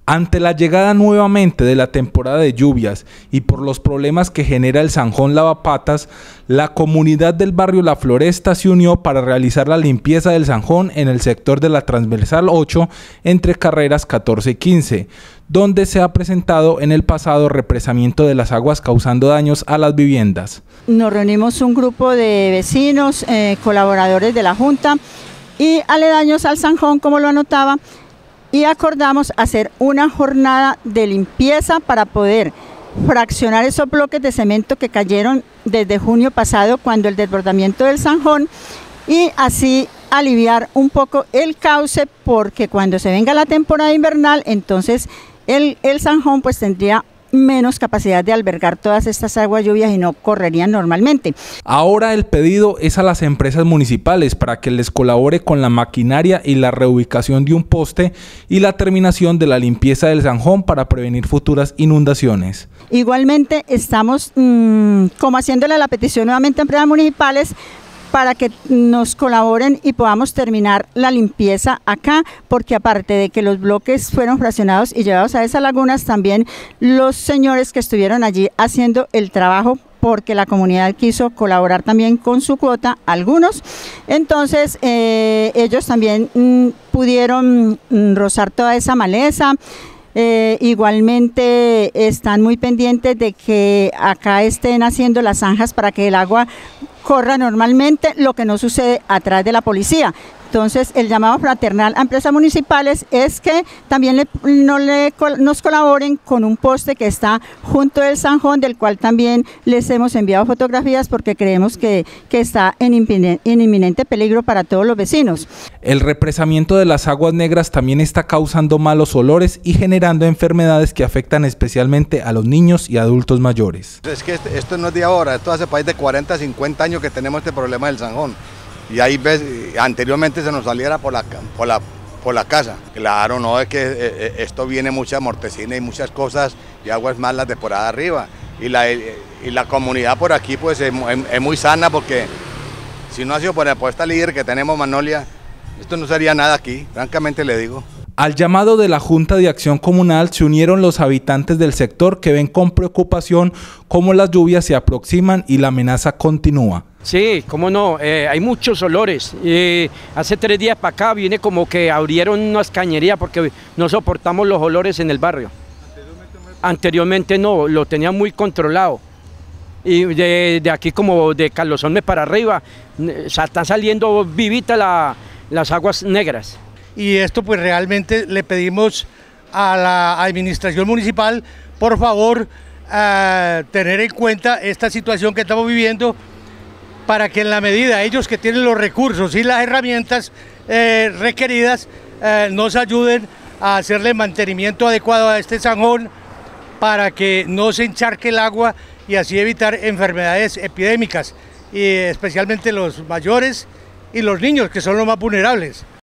Ante la llegada nuevamente de la temporada de lluvias y por los problemas que genera el zanjón lavapatas, la comunidad del barrio La Floresta se unió para realizar la limpieza del zanjón en el sector de la Transversal 8 entre carreras 14 y 15, donde se ha presentado en el pasado represamiento de las aguas causando daños a las viviendas. Nos reunimos un grupo de vecinos, colaboradores de la Junta y aledaños al zanjón, como lo anotaba, y acordamos hacer una jornada de limpieza para poder fraccionar esos bloques de cemento que cayeron desde junio pasado cuando el desbordamiento del zanjón y así aliviar un poco el cauce, porque cuando se venga la temporada invernal entonces el zanjón pues tendría menos capacidad de albergar todas estas aguas lluvias y no correrían normalmente. Ahora el pedido es a las empresas municipales para que les colabore con la maquinaria y la reubicación de un poste y la terminación de la limpieza del zanjón para prevenir futuras inundaciones. Igualmente estamos como haciéndole la petición nuevamente a empresas municipales para que nos colaboren y podamos terminar la limpieza acá, porque aparte de que los bloques fueron fraccionados y llevados a esas lagunas, también los señores que estuvieron allí haciendo el trabajo, porque la comunidad quiso colaborar también con su cuota, algunos, entonces ellos también pudieron rozar toda esa maleza. Igualmente están muy pendientes de que acá estén haciendo las zanjas para que el agua corra normalmente, lo que no sucede atrás de la policía. Entonces el llamado fraternal a empresas municipales es que también nos colaboren con un poste que está junto del zanjón, del cual también les hemos enviado fotografías porque creemos que está en inminente peligro para todos los vecinos. El represamiento de las aguas negras también está causando malos olores y generando enfermedades que afectan especialmente a los niños y adultos mayores. Es que esto no es de ahora, esto hace país de 40, 50 años que tenemos este problema del zanjón. Y ahí ves, anteriormente se nos saliera por la casa. Claro, no, es que esto viene mucha mortecina y muchas cosas y aguas malas de por ahí arriba. Y la comunidad por aquí pues es muy sana, porque si no ha sido por esta líder que tenemos, Magnolia, esto no sería nada aquí, francamente le digo. Al llamado de la Junta de Acción Comunal se unieron los habitantes del sector que ven con preocupación cómo las lluvias se aproximan y la amenaza continúa. Sí, cómo no, hay muchos olores. Hace 3 días para acá viene como que abrieron unas cañerías porque no soportamos los olores en el barrio. Anteriormente no, lo tenían muy controlado. Y de aquí como de Carlosón para arriba, están saliendo vivitas las aguas negras. Y esto pues realmente le pedimos a la administración municipal, por favor, tener en cuenta esta situación que estamos viviendo, para que en la medida ellos que tienen los recursos y las herramientas requeridas nos ayuden a hacerle mantenimiento adecuado a este zanjón para que no se encharque el agua y así evitar enfermedades epidémicas, y especialmente los mayores y los niños, que son los más vulnerables.